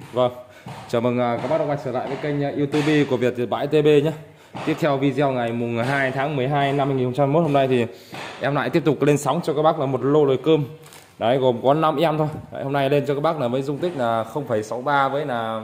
Vâng, chào mừng các bác đã quay trở lại với kênh YouTube của Việt Bãi TB nhé. Tiếp theo video ngày mùng 2 tháng 12 năm 2021 hôm nay thì em lại tiếp tục lên sóng cho các bác là một lô nồi cơm. Đấy, gồm có 5 em thôi. Đấy, hôm nay lên cho các bác là với dung tích là 0,63 với là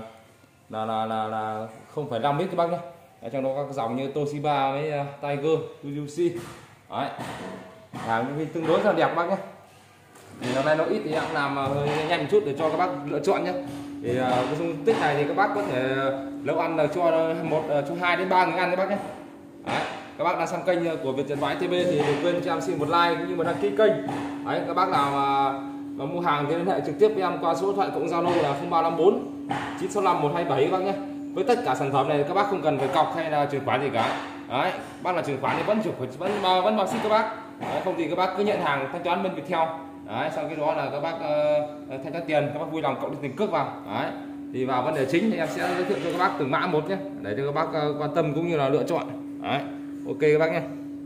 0,5 lít các bác nhé. Đấy, trong đó các dòng như Toshiba với Tiger, Tsuyoshi. Đấy. Hàng tương đối là đẹp các bác nhé. Thì hôm nay nó ít thì em làm hơi nhanh một chút để cho các bác lựa chọn nhé. Thì cái dung tích này thì các bác có thể nấu ăn là cho 2 đến 3 người ăn các bác nhé. Đấy, các bác đang xem kênh của Việt Bãi TV thì đừng quên cho em xin một like cũng như một đăng ký kênh. Đấy, các bác nào mà mua hàng thì liên hệ trực tiếp với em qua số điện thoại cộng Zalo là 0354 965 127 các bác nhé. Với tất cả sản phẩm này các bác không cần phải cọc hay là chuyển khoản gì cả. Đấy, bác là chuyển khoản thì vẫn bảo ship các bác. Đấy, không thì các bác cứ nhận hàng thanh toán bên Viettel. Đấy, sau khi đó là các bác thanh toán tiền, các bác vui lòng cộng tiền cước vào. Đấy, thì vào vấn đề chính thì em sẽ giới thiệu cho các bác từng mã một nhé, để cho các bác quan tâm cũng như là lựa chọn. Đấy, ok các bác nhé.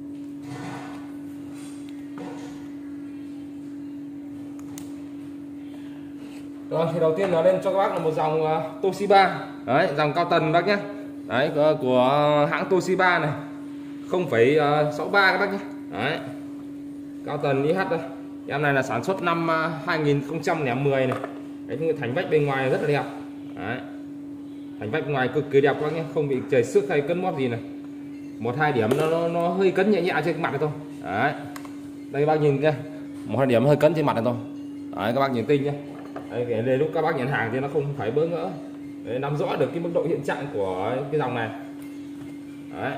Rồi thì đầu tiên là lên cho các bác là một dòng Toshiba. Đấy, dòng cao tần bác nhé. Đấy, của hãng Toshiba này 0,63 các bác nhé. Đấy, cao tần IH đây. Em này là sản xuất năm 2010 này. Đấy, thành vách bên ngoài rất là đẹp. Đấy, thành vách bên ngoài cực kỳ đẹp các bác nhé, không bị chảy xước hay cấn mót gì này. Một hai điểm nó hơi cấn nhẹ nhẹ trên mặt này thôi. Đấy, đây các bác nhìn kia, một hai điểm hơi cấn trên mặt này thôi. Đấy, các bác nhìn tinh nhé. Đấy, để lúc các bác nhận hàng thì nó không phải bỡ ngỡ, để nắm rõ được cái mức độ hiện trạng của cái dòng này. Đấy,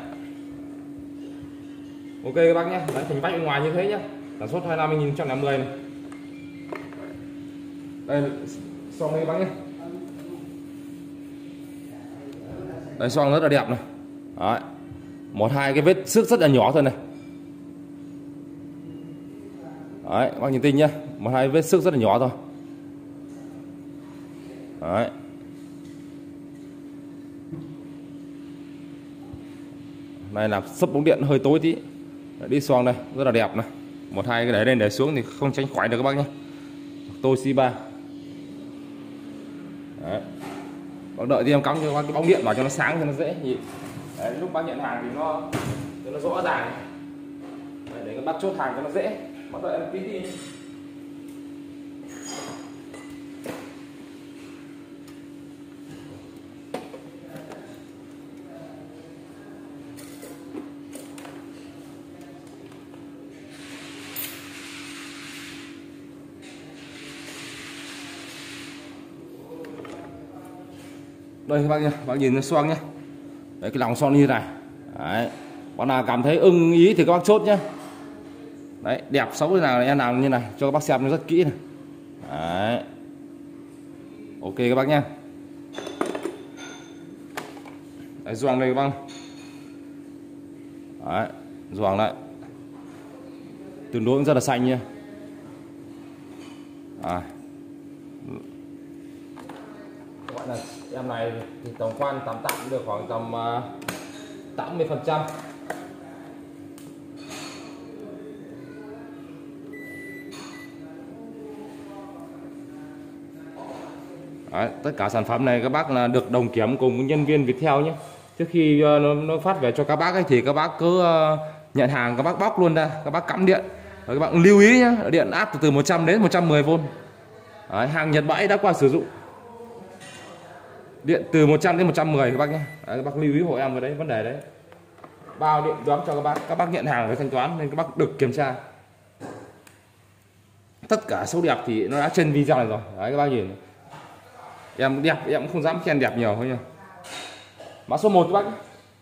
ok các bác nhé. Đấy, thành vách bên ngoài như thế nhé, sản xuất 2 năm 2010 này. Đây xoong đây các bác nhé. Đây xoong rất là đẹp này. Đấy, một hai cái vết xước rất là nhỏ thôi này. Đấy, các bác nhìn tinh nhé, một hai vết xước rất là nhỏ thôi. Đấy, này là sấp bóng điện hơi tối tí. Đấy, đi xoong đây rất là đẹp này, một hai cái để lên để xuống thì không tránh khỏi được các bác nhé. Toshiba. Đấy, bác đợi thì em cắm cho cái bóng điện vào cho nó sáng cho nó dễ nhìn. Đấy, lúc bác nhận hàng thì nó rõ ràng. Đấy, để các bác chốt hàng cho nó dễ. Bác đợi em tí đi. Đây các bác nhé, bác nhìn nó xoong nhé. Đấy, cái lòng xoong như thế này. Đấy, bác nào cảm thấy ưng ý thì các bác chốt nhé. Đấy, đẹp xấu thế nào em làm như này cho các bác xem nó rất kỹ này. Đấy, ok các bác nhé. Đấy, gioăng đây các bác. Đấy, gioăng lại tương đối cũng rất là xanh nha. Gọi là em này thì tổng quan tạm được khoảng tầm 80%. Đấy, tất cả sản phẩm này các bác là được đồng kiểm cùng nhân viên Viettel nhé. Trước khi nó phát về cho các bác ấy thì các bác cứ nhận hàng các bác bóc luôn ra, các bác cắm điện. Rồi các bạn lưu ý nhé, điện áp từ 100 đến 110V. Đấy, hàng Nhật bãi đã qua sử dụng. Điện từ 100 đến 110 các bác nhé. Đấy, các bác lưu ý hộ em vào đấy vấn đề đấy. Bao điện đoán cho các bác nhận hàng với thanh toán nên các bác được kiểm tra. Tất cả số đẹp thì nó đã trên video này rồi. Đấy, các bác nhìn. Em đẹp em cũng không dám khen đẹp nhiều thôi nha. Mã số 1 các bác.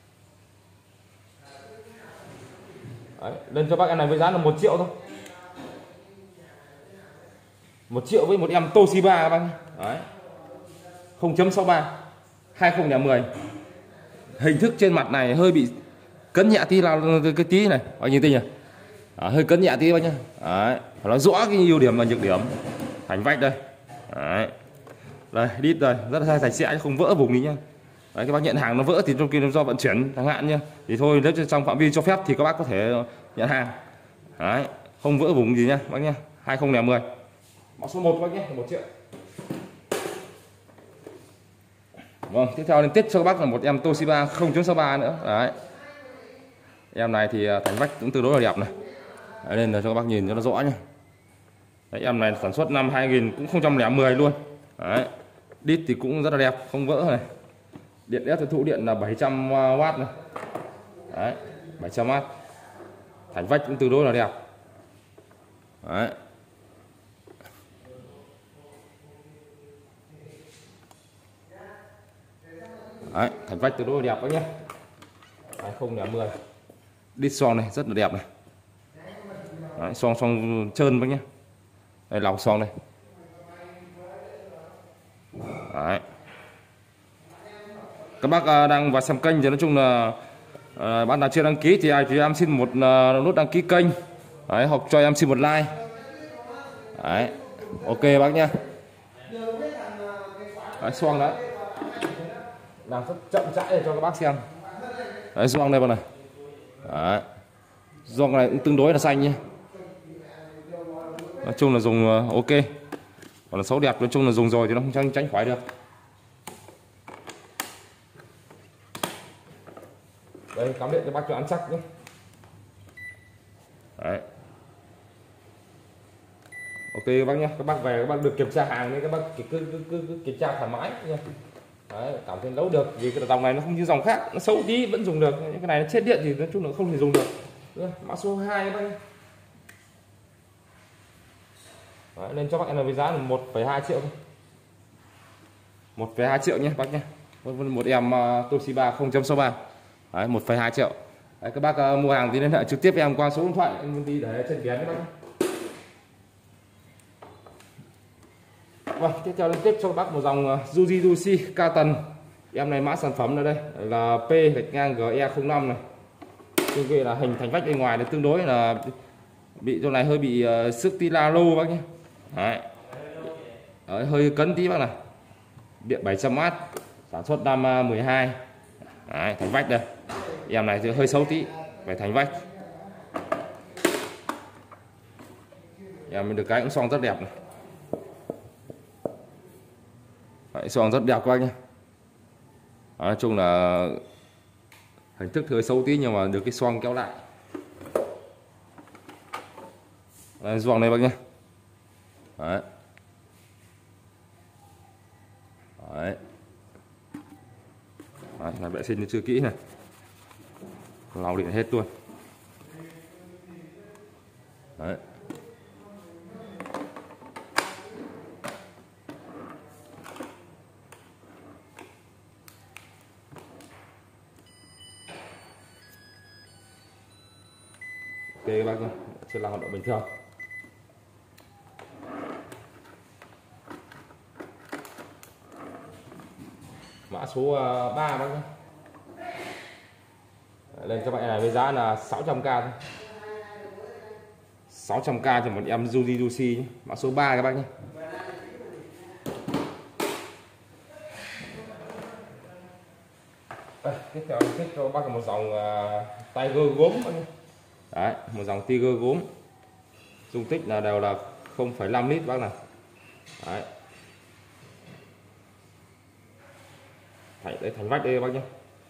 Đấy, lên cho bác em này với giá là 1 triệu thôi. 1 triệu với một em Toshiba các bác. Đấy, 0.63 2010. Hình thức trên mặt này hơi bị cấn nhẹ tí là cái tí này, bao nhiêu tí nhỉ? Hơi cấn nhẹ tí bác nhá. Đấy, phải nói rõ cái ưu điểm và nhược điểm. Thành vách đây. Đấy, đây đít rồi, rất là sạch sẽ không vỡ vùng đi nhá. Đấy, các bác nhận hàng nó vỡ thì trong kia do vận chuyển chẳng hạn nhá. Thì thôi nếu trong phạm vi cho phép thì các bác có thể nhận hàng. Đấy, không vỡ vùng gì nhá bác nhá. 2010. Mã số 1 bác nhé, 1 triệu. Vâng, tiếp theo lên tiếp cho các bác là một em Toshiba 0.63 nữa. Đấy. Em này thì thành vách cũng tương đối là đẹp này. Đấy, nên là cho các bác nhìn cho nó rõ nhé. Đấy, em này sản xuất năm 2000 cũng 010 luôn. Đấy. Đít thì cũng rất là đẹp, không vỡ này. Điện ép tiêu thụ điện là 700W này. Đấy, 700W. Thành vách cũng tương đối là đẹp. Đấy. Đấy, thành vách tương đối là đẹp đó nhé. 2010. Đít xoong này rất là đẹp này. Đấy, xoong trơn bác nhé. Đây lòng xoong này. Đấy. Các bác đang vào xem kênh thì nói chung là bạn nào chưa đăng ký thì em xin một nút đăng ký kênh. Đấy, hoặc cho em xin một like. Đấy. Ok bác nhé. Đấy, xoong đấy. Làm rất chậm rãi để cho các bác xem. Đấy, xoong đây bác này. Đấy. Xoong này cũng tương đối là xanh nhé. Nói chung là dùng ok. Còn là xấu đẹp, nói chung là dùng rồi thì nó không tránh khỏi được. Đây, cắm điện cho bác cho ăn chắc nhé. Đấy. Ok các bác nhé, các bác về các bác được kiểm tra hàng nên các bác cứ kiểm tra thoải mái nhé. Đấy, cảm thấy nấu được vì cái dòng này nó không như dòng khác, nó xấu tí vẫn dùng được, những cái này nó chết điện thì nói chung là không thể dùng được. Mã số 2 các bác nhé. Đấy, lên cho bác em là với giá là 1,2 triệu thôi. 1,2 triệu nhé bác nhé. Một em Toshiba 0.63. Đấy, 1,2 triệu. Đấy, các bác mua hàng thì liên hệ trực tiếp với em qua số điện thoại em công ty để trên kén các bác. Vâng, tiếp theo liên tiếp cho các bác một dòng Yuji Katon. Em này mã sản phẩm ở đây là P-GE05 này. Tương tự là hình thành vách bên ngoài thì tương đối là bị chỗ này hơi bị sức tí la lô bác nhé. Đấy. Đấy, hơi cấn tí bác này. Điện 700W, sản xuất năm 12. Đấy, thành vách đây. Em này thì hơi xấu tí, phải thành vách. Em được cái cũng xoong rất đẹp này. Đấy, xoong rất đẹp các bác nhé. Nói chung là hình thức hơi xấu tí nhưng mà được cái xoong kéo lại. Đây, xoong này bác nhé. Đấy. Đấy. Đấy, là vệ sinh chưa kỹ này, lau điện hết luôn. Đấy. Ok các bác nhé, sẽ là hoạt động bình thường. Mã số 3 bác nhé. Lên cho bạn này với giá là 600k thôi. 600k cho một em Yuji nhé. Mã số 3 các bác nhé. Tiếp theo thích cho bác là một dòng Tiger gốm bác nhé. Đấy, một dòng Tiger gốm. Dung tích là đều là 0,5 lít bác này. Đấy. Đấy, thành vách đây bác nhé.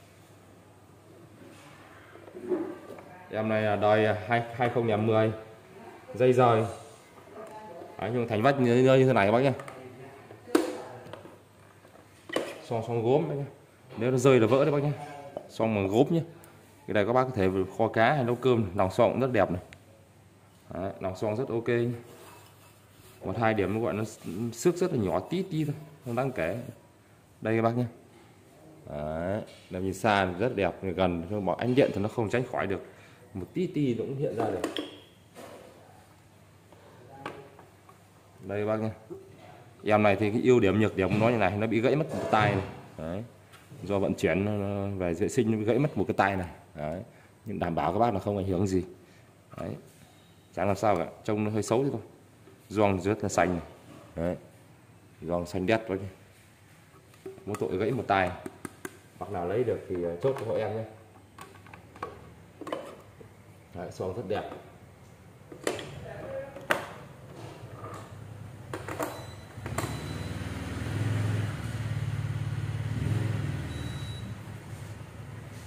Em này là đời 2010, dây rời. Đấy, nhưng thành vách như thế này bác nhé. Xoong gốm bác nhé. Nếu nó rơi là vỡ đấy bác nhé. Xoong bằng gốm nhé. Cái này các bác có thể kho cá hay nấu cơm, lòng xoong cũng rất đẹp này. Đấy, lòng xoong rất ok. Một hai điểm nó gọi nó xước rất là nhỏ tí thôi, không đáng kể. Đây các bác nhé. Đấy, làm nhìn xa thì rất đẹp, gần cho mọi ánh điện thì nó không tránh khỏi được, một tí nó cũng hiện ra được. Đây bác nhé. Em này thì cái ưu điểm nhược điểm của nó như này, nó bị gãy mất một tay này. Đấy. Do vận chuyển về vệ sinh nó bị gãy mất một cái tay này. Đấy. Nhưng đảm bảo các bác là không ảnh hưởng gì. Đấy. Chẳng làm sao cả, trông nó hơi xấu thôi. Gioăng rất là xanh này. Đấy. Gioăng xanh đét bác nhé. Mỗi tội gãy một tay. Bác nào lấy được thì chốt cho hộ em nhé. Đấy, xoong rất đẹp.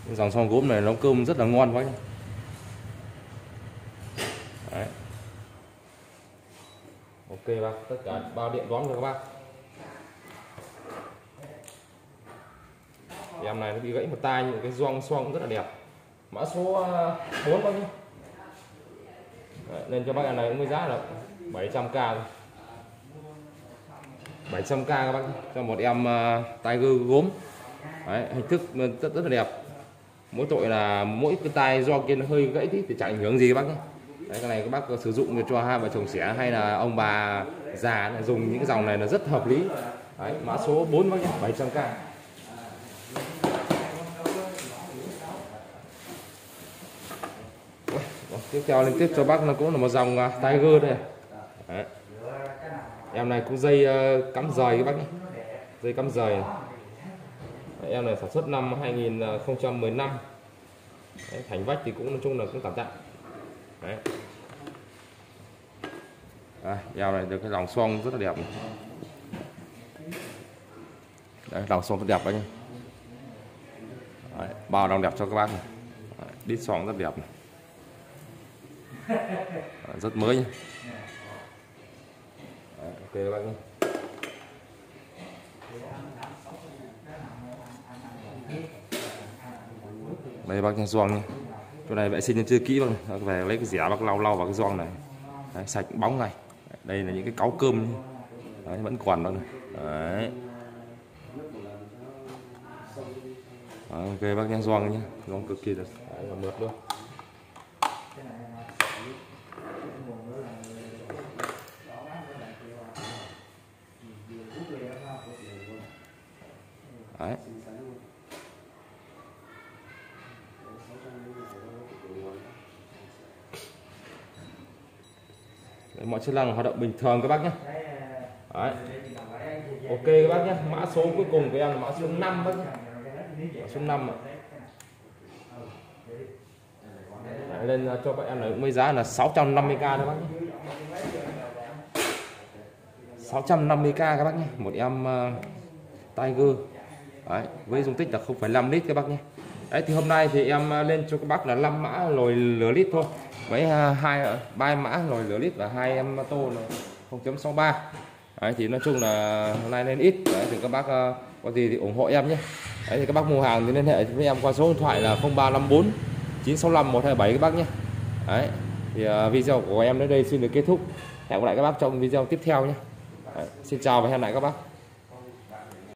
Dòng xoong gốm này nấu cơm rất là ngon quá nhé. Đấy. Ok bác, tất cả bao điện đón cho các bác. Em này nó bị gãy một tay nhưng cái gioăng xoong cũng rất là đẹp. Mã số 4 bác nhé. Đấy, nên cho bác em này cũng với giá là 700k thôi. 700k các bác cho một em Tiger gốm. Đấy, hình thức rất là đẹp. Mỗi tội là mỗi cái tay do kia nó hơi gãy tí thì chẳng ảnh hưởng gì các bác nhé. Đấy, cái này các bác sử dụng cho hai vợ chồng trẻ hay là ông bà già này, dùng những cái dòng này là rất hợp lý. Đấy, mã số 4 bác nhé, 700k. Tiếp theo liên tiếp cho bác nó cũng là một dòng Tiger đây. Đấy. Em này cũng dây cắm rời các bác nhé. Dây cắm rời. Đấy, em này sản xuất năm 2015. Đấy, thành vách thì cũng nói chung là cũng tạm tạm. Đấy. Em này được cái dòng xoong rất là đẹp. Đấy, dòng xoong rất đẹp đấy nhé. Đấy, bao dòng đẹp cho các bác này. Đấy, đít xoong rất đẹp này. Rất mới nhé. Đấy, ok các bác nhé. Đây bác nha, gioăng nhé. Chỗ này vệ sinh chưa kỹ bác, về lấy cái dẻ bác lau vào cái gioăng này. Đấy, sạch bóng này. Đây là những cái cáu cơm nhé. Đấy, vẫn còn bác này. Đấy. Đấy, ok bác nha, gioăng nhé, gioăng cực kỳ là mượt luôn. Đấy. Đấy, mọi chức năng hoạt động bình thường các bác nhé. Đấy. Ok các bác nhé, mã số cuối cùng của em là mã số 5 bác nhé. Mã số 5 ạ. Đấy, lên cho các em này cũng với giá là 650k các bác nhé. 650k các bác nhé, một em Tiger. Đấy, với dung tích là 0,5 lít các bác nhé. Đấy thì hôm nay thì em lên cho các bác là 5 mã lồi lửa lít thôi, với 3 mã lồi lửa lít và 2 em tô là 0.63. Đấy thì nói chung là hôm nay lên ít. Đấy thì các bác có gì thì ủng hộ em nhé. Đấy thì các bác mua hàng thì liên hệ với em qua số điện thoại là 0354 965 127 các bác nhé. Đấy thì video của em đến đây xin được kết thúc. Hẹn gặp lại các bác trong video tiếp theo nhé. Đấy, xin chào và hẹn lại các bác.